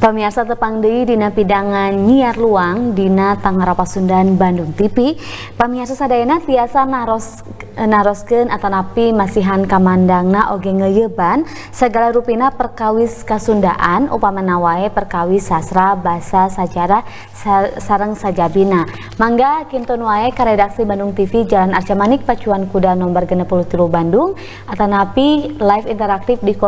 Pemirsa tepang deui dina pidangan nyiar luang dina Tangara Pasundan Bandung TV. Pemirsa sadayana tiasa naroskeun atanapi masihan kamandangna oge ngeuyeban segala rupina perkawis kasundaan upamana wae perkawis sastra basa sajarah sareng sajabina. Mangga kinton wae ka redaksi Bandung TV Jalan Arca Manik Pacuan Kuda nomor 63 Bandung atanapi live interaktif di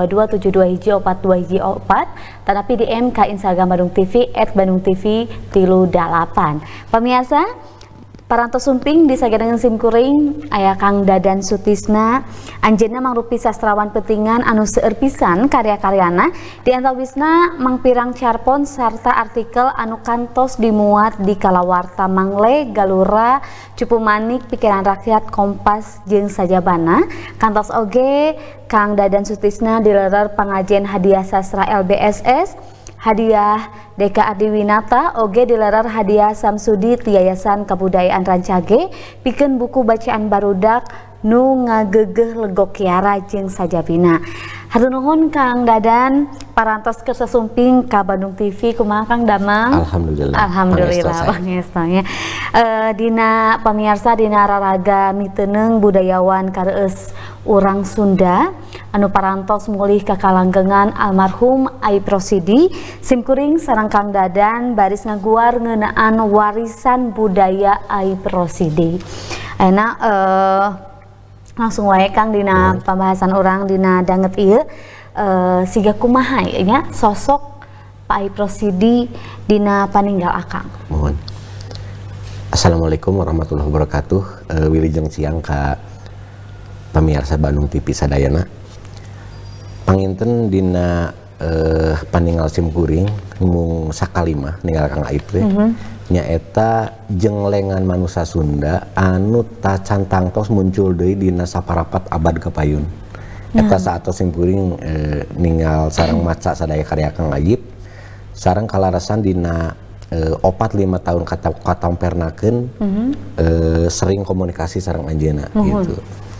0227242 tanapi di MK Instagram Bandung TV @bandungtv38. Pemirsa, parantos sumping disagedangan simkuring aya Kang Dadan Sutisna anjeunna mangrupi sastrawan pentingan anu seueur pisan karya-karyana di antawisna mangpirang carpon sarta artikel anu kantos dimuat di kalawarta Mangle, Galura, Cupu Manik, Pikiran Rakyat, Kompas jeung sajabana. Kantos oge Kang Dadan Sutisna dilerer pangajian hadiah sastra LBSS, hadiah Deka Adiwinata, oge dilerer hadiah Samsudi ti Yayasan Kabudayaan Rancage pikeun buku bacaan barudak nu ngagegeh legok kiara jeung sajabina. Hatur nuhun Kang Dadan, parantos keur sasumping ka Bandung TV. Kumaha Kang Damang? Alhamdulillah pangestanya. Dina pamirsa dina raraga miteuneng budayawan kareueus urang Sunda anu parantos mulih ka kalanggengan almarhum Aip Rosidi simkuring sareng Kang Dadan baris ngaguar ngeunaan warisan budaya Aip Rosidi. Ayeuna langsung wae Kang dina pembahasan orang dina danget ieu siga kumaha nya sosok Pak Aip Rosidi dina paninggal akang. Mohon. Assalamualaikum warahmatullahi wabarakatuh. Wilujeng siang ka pamirsa Bandung TV sadayana. Panginten dina paninggal simkuring mung sakalima ninggal Kang Aip teh. Nyaeta jenglengan manusia Sunda anu tacan tangtos muncul deui dina saparapat abad kapayun. Eta saat simkuring ninggal sareng maca sadaya karya Kang Aip sareng kalarasan dina 4-5 tahun katampernakeun sering komunikasi sareng anjeunna gitu.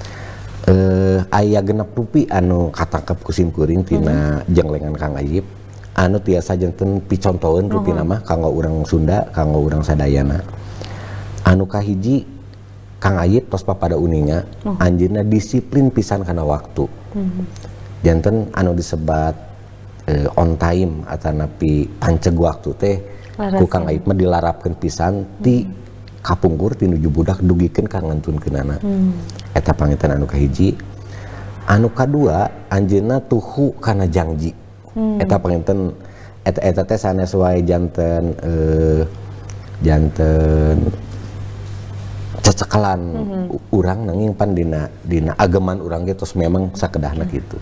Aya genep rupi anu katangkep ku simkuring tina jenglengan Kang Aip anu tiasa janten picontoeun rupina mah kanggo urang Sunda, kanggo urang sadayana. Anu kahiji Kang Aip tos papada uninga anjeunna disiplin pisan kana waktu. Janten anu disebat on time atanapi panceg waktu teh ku Kang Aip mah dilarapkeun pisan ti kapungkur ti nuju budak dugikeun ka ngantunkeunana. Eta panginten anu kahiji. Anu kadua anjeunna tuhu kana janji. Eta panginten eta teh sanes wae janten cecekelan urang nanging pan dina ageman urang ge tos memang sakedahna kitu.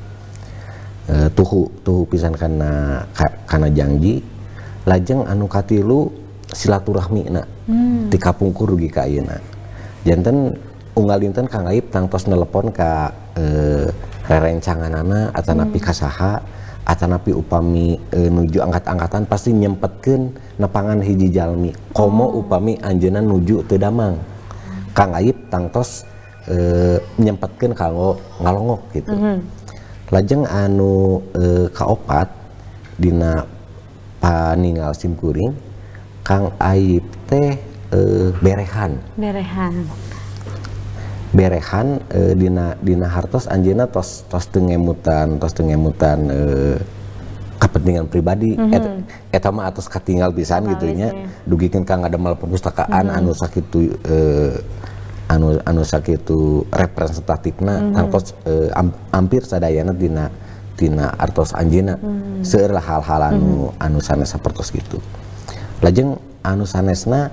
Tuhu pisan kana janji. Lajeng anu katilu silaturahmina ti kapungkur dugi ka ayeuna. Janten unggal dinten Kang Aip tangtos nelepon ka rerencanganana atanapi kasaha atanapi upami nuju angkat-angkatan pasti nyempetkeun nepangan hiji jalmi komo upami anjeunna nuju teu damang. Kang Aip tangtos nyempetkeun kanggo ngalongok gitu. Lajeng anu kaopat dina paninggal simkuring Kang Aip teh berehan dina hartos anjeunna tos teu ngemutan kepentingan pribadi. Eta mah atos katinggal pisan gitu nya dugikeun ka ngadamel perpustakaan anu sakitu anu sakitu representatifna tangtos hampir sadayana dina artos anjeunna seueur lah hal-hal anu sanes sapertos kitu. Lajeng anu sanesna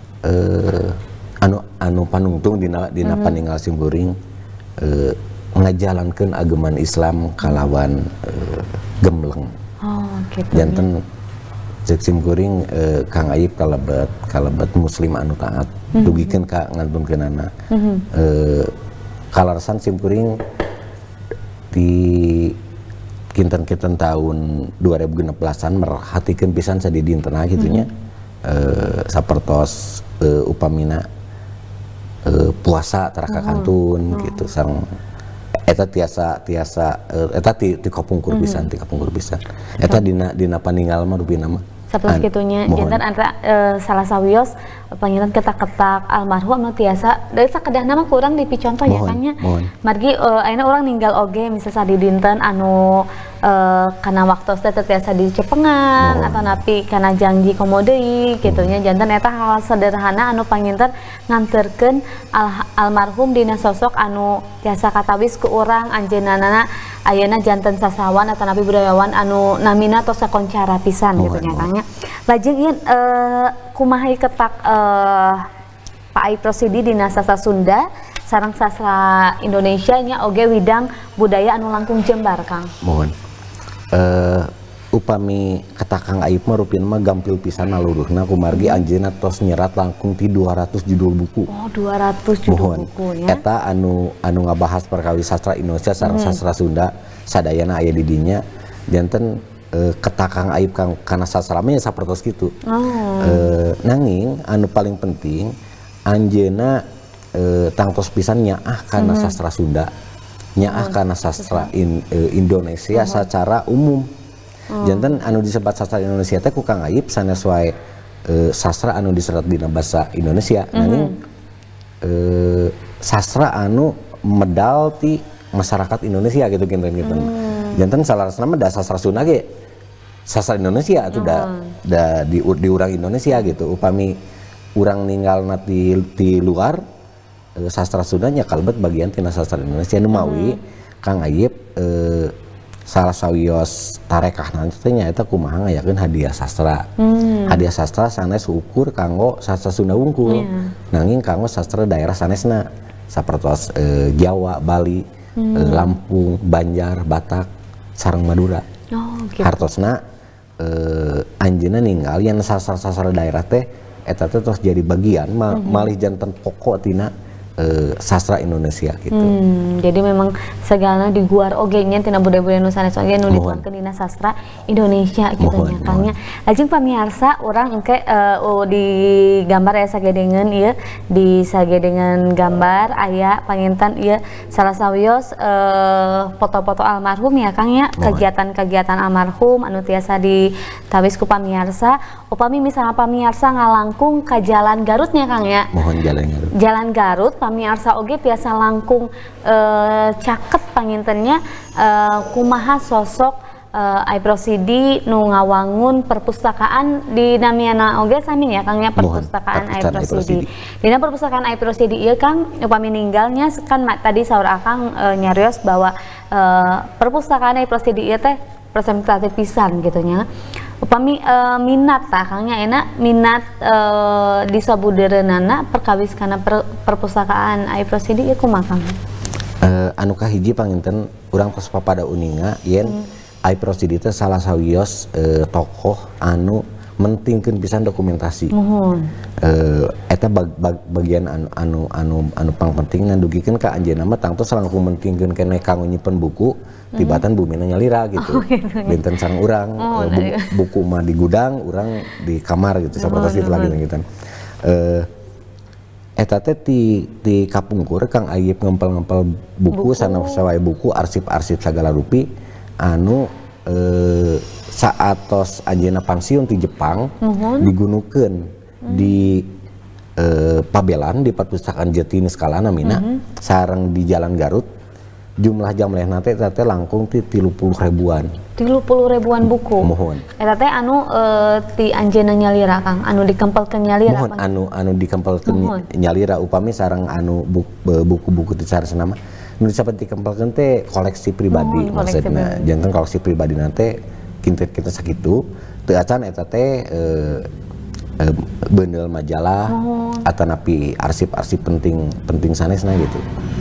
anu panungtung dina paninggal simkuring ngajalankeun ageman Islam kalawan gembleng. Gitu. Janten cek simkuring Kang Aip kalebet muslim anu taat dugikeun ka ngantunkeunana. Kalarasan simkuring di kinten-kinten tahun 2016-an merhatikeun pisan sadidintena kitu nya. Sapertos upamina puasa tara ka kantun gitu sareng eta tiasa eta ti kapungkur pisan ti kapungkur pisan eta dina paninggal mah rupina mah sapertos kitunya janten antara salah sawios pangiran ketak-ketak almarhum anu tiasa dari sakedahna mah kurang dipicontoh ya Kang nya margi ayeuna urang ninggal oge misalnya di dinten anu karena waktu teh tiasa dicepengan atau napi karena janji komodeui kitunya janten eta hal sederhana anu panginten nganterkeun almarhum dina sosok anu tiasa katawis ku urang anjeunana ayeuna janten sasawan atau napi budayawan anu namina tos sakoncara pisan gitu nya Kang nya. Lajeng ieu kumaha ketak Pak Aib Rosidi dina sastra Sunda sareng sastra Indonesia nya oge widang budaya anu langkung jembar Kang. Mohon. Upami kata Kang Aib mah rupina mah gampil pisan naluruhna kumargi anjeunna tos nyerat langkung ti 200 judul buku. Oh, 200 judul buku ya. Eta anu ngabahas perkawis sastra Indonesia sareng sastra Sunda sadayana aya di dinya janten kata Kang Aib kana sastra mah sapertos kitu. Nanging anu paling penting anjeunna tangtos pisan nyaah kana sastra Sunda. Nyaah kana sastra Indonesia secara umum. Janten anu disebut sastra Indonesia teh ku Kang Aib sanes wae sastra anu diserat dina basa Indonesia. Nanging sastra anu medal ti masyarakat Indonesia gitu kinten-kinten. Janten salarasna mah da sastra Sunda ge sastra Indonesia atuh da di urang Indonesia gitu. Upami urang ninggalna ti luar sastra Sunda nya kalebet bagian tina sastra Indonesia nu mawi Kang Aib salah sawios tarekahna teh nya eta kumaha ngayakeun hadiah sastra. Hadiah sastra sanes ukur kanggo sastra Sunda wungkul. Nanging kanggo sastra daerah sanesna sapertos Jawa, Bali, Lampung, Banjar, Batak, sareng Madura. Gitu. Hartosna anjeunna ninggal yen sastra-sastra daerah teh eta teh terus jadi bagian malih janten pokok tina sastra Indonesia gitu. Jadi memang segala diguar oge nya tina budaya-budaya nu sanes oge nu dituangkeun dina sastra Indonesia gitu nya Kang nya. Lajeng pamirsa urang engke di gambar ya sagedengeun ieu di sagedengeun gambar aya panginten ieu salah sawios foto-foto almarhum ya Kang nya, kegiatan-kegiatan almarhum anu tiasa ditawis ku pamirsa. Upami misalnya pamirsa ngalangkung ka Jalan Garut nya Kang nya. Mohon Jalan Garut. Jalan Garut pamirsa oge tiasa langkung caket pangintennya kumaha sosok Aib Rosidi nu ngawangun perpustakaan di namiana oge sami ya Kang ya perpustakaan Aib Rosidi. Dina perpustakaan Aib Rosidi ieu Kang upami ninggalnya kan tadi saur Akang nyarios bahwa perpustakaan Aib Rosidi ieu teh presentatif pisan gitu nya. Upami minat tah Kang nya enak minat di sabudereunana perkawis kana perpustakaan Aib Rosidi ieu kumaha Kang? Anu kahiji panginten urang tos papada uninga yen Aib Rosidi teh salah sawios tokoh anu mentingkeun pisan dokumentasi. Eta bagian anu pangpenting ngandugikeun ka anjeunna mah tangtos langkung mentingkeun keneh kanggo nyimpen buku tibatan bumina nyalira gitu. Benten sareng urang buku mah di gudang, urang di kamar gitu sapertos kitu lagi gitu. Eta teh ti kapungkur Kang Aib ngempel-ngempel buku sawae buku arsip-arsip sagala rupi anu saatos anjeunna pensiun ti Jepang digunukeun di Pabelan di perpustakaan Jatini Skalana mina sareng di Jalan Garut jumlah jamlehna teh langkung ti 30 ribuan. 30 ribuan buku. Mohon. Eta teh anu ti anjeunna nyalira Kang, anu dikempelkeun nyalira. Mohon anu dikempelkeun nyalira upami sareng anu buku-buku ti saresna mah. Nu disebut dikempelkeun teh koleksi pribadi maksudna. Janten koleksi pribadi nanti kinten-kinten sakitu teu acan eta teh beundeul majalah atanapi arsip-arsip penting sanesna gitu.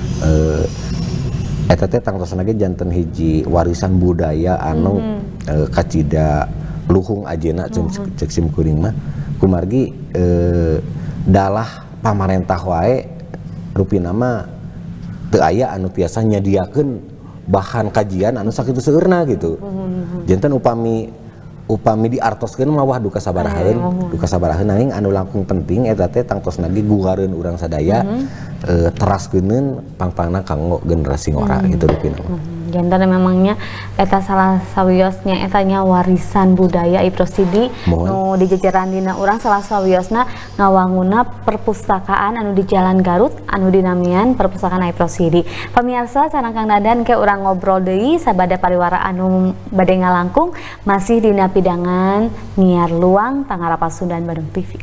Eta teh tangtosna ge janten hiji warisan budaya anu kacida luhung ajeuna cek simkuring mah kumargi dalah pamarentah wae rupina mah teu aya anu tiasa nyadiakeun bahan kajian anu sakitu seueurna gitu. Janten upami upami diartoskeun mah wah duka sabaraheun nanging anu langkung penting eta teh tangtosna ge gugareun urang sadaya teraskeun pangpangna kanggo generasi ngora gitu Rupina. Jantan memangnya eta salah sawiosnya etanya warisan budaya Iprosidi nu di jajaran dina urang salah sawiosna ngawanguna perpustakaan anu di Jalan Garut anu dinamian perpustakaan Iprosidi. Pemirsa sareng Kang Dadan ke urang ngobrol deui sabada pariwara anu bade ngalangkung masih dina pidangan nyiar luang Tangara Pasundan Bandung TV.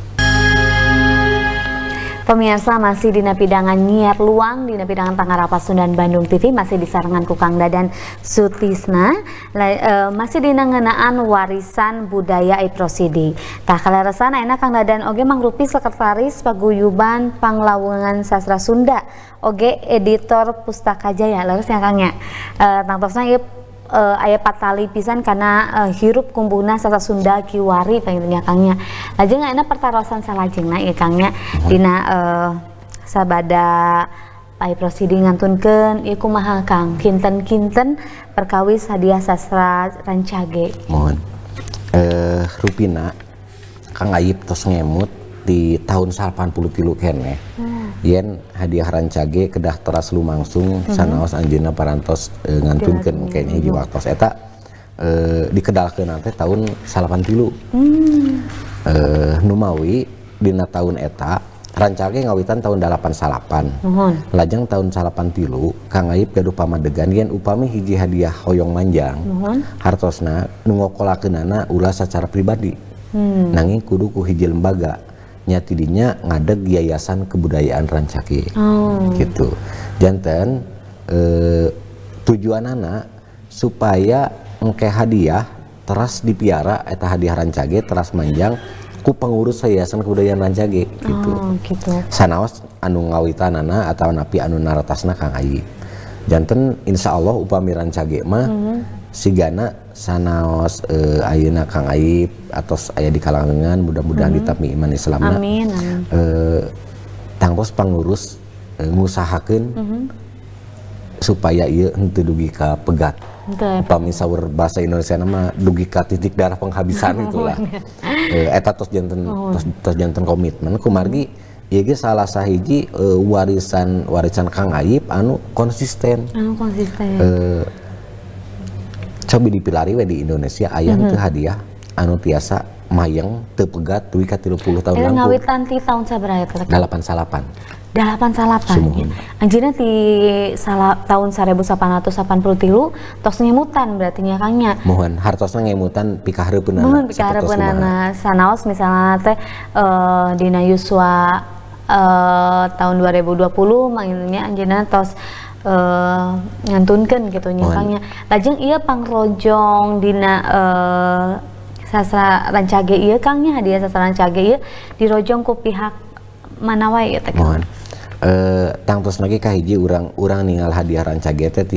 Pemirsa masih dina pidangan nyiar luang dina pidangan Tangara Pasundan Bandung TV masih disarengan ku Kang Dadan Sutisna masih dina ngeunaan warisan budaya Iprosidi. Tah kaleresan ayeuna Kang Dadan oge mangrupi sekretaris paguyuban Panglawungan Sastra Sunda oge editor Pustaka Jaya leres nya Kang nya. Tangtosna ieu aya patali pisan karena hirup kumbuhna sastra Sunda kiwari panggilnya Kangnya. Lajeng ayeuna pertarosan salajengna ieu Kangnya dina sabada Iprosidi ngantunkeun ieu kumaha Kang kinten-kinten perkawis hadiah sastra Rancage. Mohon Rupina Kang Ayip tos ngemut di tahun 83 keneh. Yen hadiah Rancage kedah teras lumangsung sanaos anjeunna parantos ngantunkeun kayaknya hiji waktos eta dikedalkeun teh tahun 83. Nu mawi dina tahun eta Rancage ngawitan tahun 88. Lajeng tahun 83 Kang Ayip gaduh pamadegan yen upami hiji hadiah hoyong manjang hartosna nu ngokolakeunana ulah sacara pribadi. Nanging kudu ku hiji lembaga nyati dinya ngadeg Yayasan Kebudayaan Rancage gitu. Janten tujuanana supaya engke hadiah teras dipiara eta hadiah Rancage teras manjang ku pengurus Yayasan Kebudayaan Rancage gitu. Sanaos anu ngawitanana atawa napi anu naratasna Kang Ayip. Janten insyaallah upami Rancage mah sigana sanaos ayeuna Kang Ayip atos aya di kalangan mudah-mudahan ditami iman Islamna. Amin. Tangtos pangurus ngusahakeun supaya ieu henteu dugi ka pegat. Upami saur bahasa Indonesia nama dugi ka titik darah penghabisan itulah. Eta tos janten komitmen kumargi ieu ge salah sahiji warisan Kang Ayip anu konsisten. Coba dipilari we di Indonesia aya teu hadiah anu tiasa mayang teu pegat dugi ka 30 tahun langkung. Ngawitan ti tahun sabaraha eta? 88. 88. Anjeunna ti tahun 1883 tos ngemutan berarti nya Kangnya. Mohon hartosna ngemutan pikahareupeunana. Mohon pikahareupeunana sanaos misalnya teh dina yuswa tahun 2020 manggilnya anjeunna tos ngantunkeun gitu nya Kangnya. Lajeng ieu pangrojong dina sastra Rancage ieu Kangnya hadiah sastra Rancage ieu dirojong ku pihak mana wae eta Kang? Tangtos lagi kahiji urang ningal hadiah Rancage teh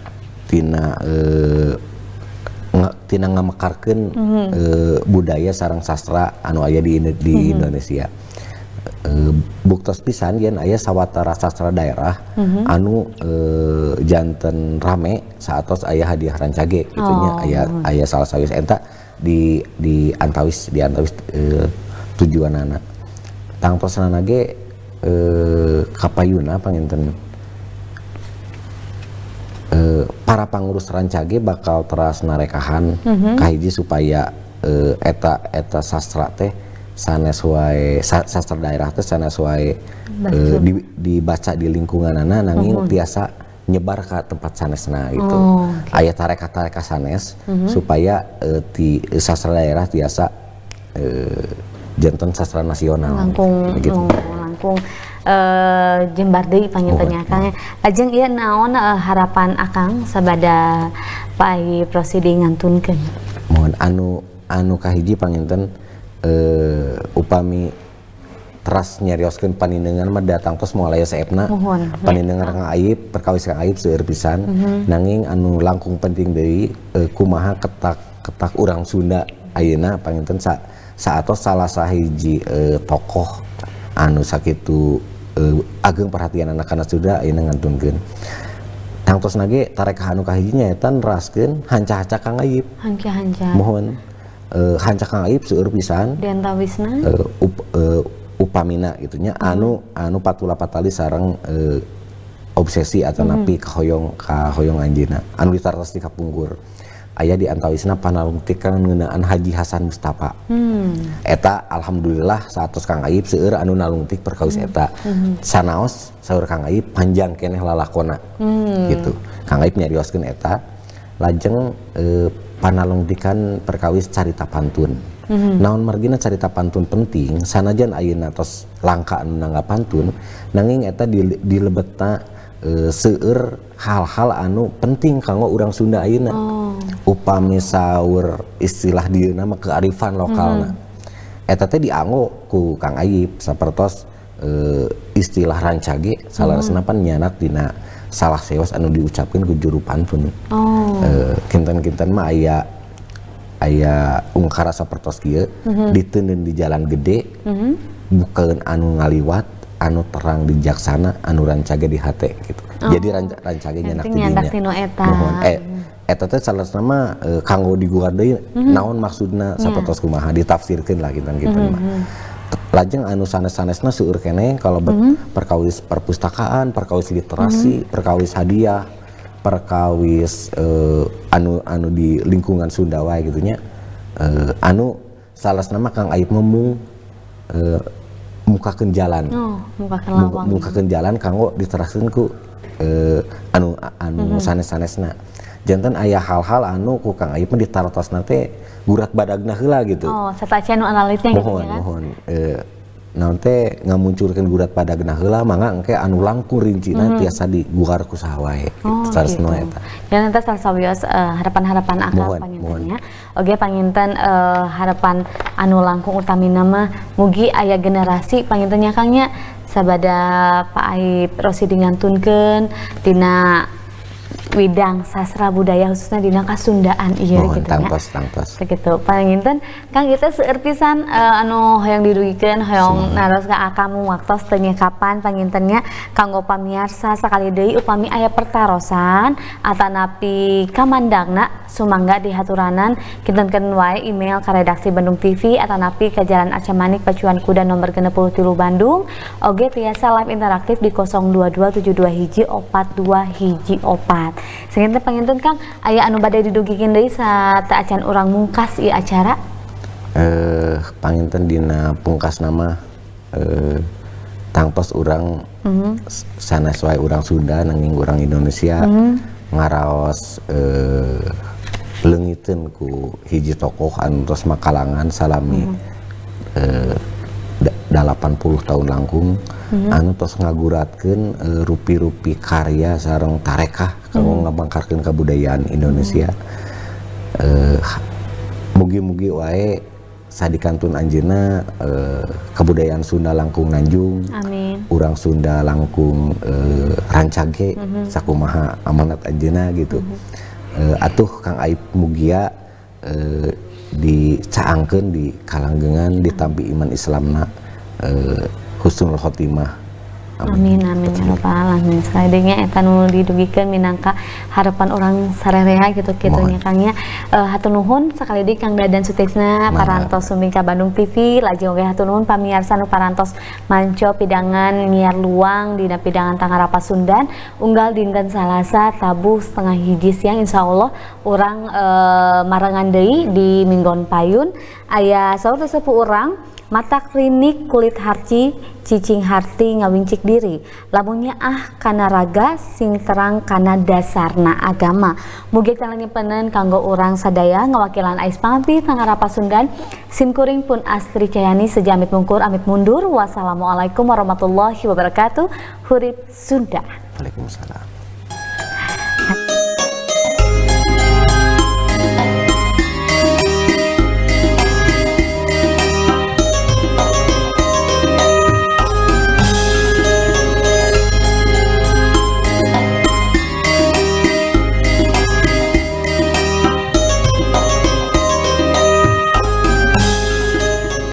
tina ngamekarkeun budaya sareng sastra anu aya di Indonesia. Buktos pisan yen aya sawatara sastra daerah anu janten rame saatos aya hadiah Rancage itunya aya salah sawius eta di antawis tujuanana. Tangtosna ge kapayuna panginten para pangurus Rancage bakal teras narekahan kahiji supaya eta sastra teh sanes wae sastra daerah teh sanes wae dibaca di lingkunganana nanging tiasa nyebar ka tempat sanesna gitu. Aya tareka-tareka sanes supaya ti sastra daerah tiasa janten sastra nasional langkung jembar deui pangintennya Kang. Lajeng ieu naon harapan Akang sabada Pak Iprosidi ngantunkeun? Mohon anu kahiji panginten upami teras nyarioskeun panindeungan mah datang tos moal aya saepna panindeungan Kang Ayip perkawis Kang Ayip seueur pisan nanging anu langkung penting deui kumaha ketak urang Sunda ayeuna panginten saatos salah sahiji tokoh anu sakitu ageng perhatian anak-anak Sunda ayeuna ngantunkeun. Tangtos nage tareka anu kahiji nyaeta neraskeun hanca-hanca Kang Ayip. Hanca-hanca. Mohon hancak Kang Aib seueur pisan diantawisna upamina gitunya anu patula patali sareng obsesi atau napi kahoyong anjeunna anu ditartos di kapungkur aya di antawisna panalungtikeun ngeunaan Haji Hasan Mustafa. Eta alhamdulillah saatos Kang Aib seueur anu nalungtik perkawis eta. Sanaos saur Kang Aib panjang keneh lalakona. Gitu. Kang Aib nyarioskeun eta lajeng panalungtikan perkawis carita pantun. Naon margina carita pantun penting sanajan ayeuna tos langka anu nangga pantun nanging eta dilebetna seueur hal-hal anu penting kanggo urang Sunda ayeuna. Upami saur istilah dieuna mah kearifan lokalna. Eta teh dianggo ku Kang Aib sapertos istilah rancage salasna pan nyanat dina salah seos anu diucapkeun ku juru pantun. Kinten-kinten mah aya ungkara sapertos kieu diteuneun di jalan gede bukeun anu ngaliwat anu terang bijaksana anu rancage di hate gitu. Jadi rancage nyanak di dinya. Eta teh salasna mah kanggo digugat deui naon maksudna sapertos kumaha ditafsirkeun lah kinten-kinten mah. Lajeng anu sanes-sanesna seueur keneh kalebet perkawis perpustakaan, perkawis literasi, perkawis hadiah, perkawis anu di lingkungan Sunda wae gitu nya. Anu salasna mah Kang Aib memung mukakeun jalan. Mukakeun jalan kanggo diteraskeun ku anu sanes-sanesna. Jantan aya hal-hal anu ku Kang Aib mah ditartosna teh gurat badagna heula gitu. Sataca anu analitnya gitu ya. Mohon naon teh ngamunculkeun gurat badagna heula mangga engke anu langkung rincina tiasa diguar ku saha wae. Saresna eta. Dan eta sasawios harapan-harapan akal pangintennya. Oge panginten harapan anu langkung utamina mah mugi aya generasi pangintennya Kangnya sabada Pak Aib Rosidi ngantunkeun dina widang sastra budaya khususnya dina Kasundaan ieu gitu nya. Tangtos. Begitu. Panginten Kang kita seueur pisan anu hoyong didugikeun hoyong naros ka akamu waktos teu kapan pangintennya kanggo pamiarsa sakali deui upami aya pertarosan atanapi kamandangna sumangga dihaturanan kintenkeun wae email ka redaksi Bandung TV atanapi ka Jalan Arca Manik Pacuan Kuda nomor 63 Bandung oge tiasa live interaktif di 02272 sehingga panginten Kang aya anu bade didugikeun deui saat acan urang mungkas ieu acara panginten dina pungkas nama tangtos urang sanes wae urang Sunda nanging urang Indonesia ngaraos leungiteun ku hiji tokoh anu tos makalangan salami 80 tahun langkung anu tos ngaguratkeun rupi-rupi karya sareng tarekah kanggo ngabangkarkeun kabudayaan Indonesia. Mugi-mugi wae sadikantun anjeunna kabudayaan Sunda langkung nanjung. Amin. Urang Sunda langkung rancage sakumaha amanat anjeunna gitu. Atuh Kang Aib mugia dicaangkeun di kalanggengan ditampi iman Islamna husnul khotimah. Amin ya rabbal alamin. Sadenya eta nu didugikeun minangka harapan orang sarerea gitu nya Kangnya. Hatur nuhun sakali deui Kang Dadan Sutisna parantos sumbing ka Bandung TV lajeng oge hatur nuhun pamirsa nu parantos manco pidangan nyiar luang dina pidangan Tangara Pasundan unggal dinten Salasa tabuh setengah hiji siang insyaallah urang marengan deui di Minggon Payun aya saur sepuh urang mata klinik kulit harci cicing harti ngawincik diri lamunnya kana raga sing terang kana dasarna agama mugi calanyepeuneun kanggo urang sadaya ngawakilan Ais Pampi Tangara Pasundan simkuring pun Astri Cayani sejamit mungkur amit mundur wassalamualaikum warahmatullahi wabarakatuh hurip Sunda. Waalaikumsalam.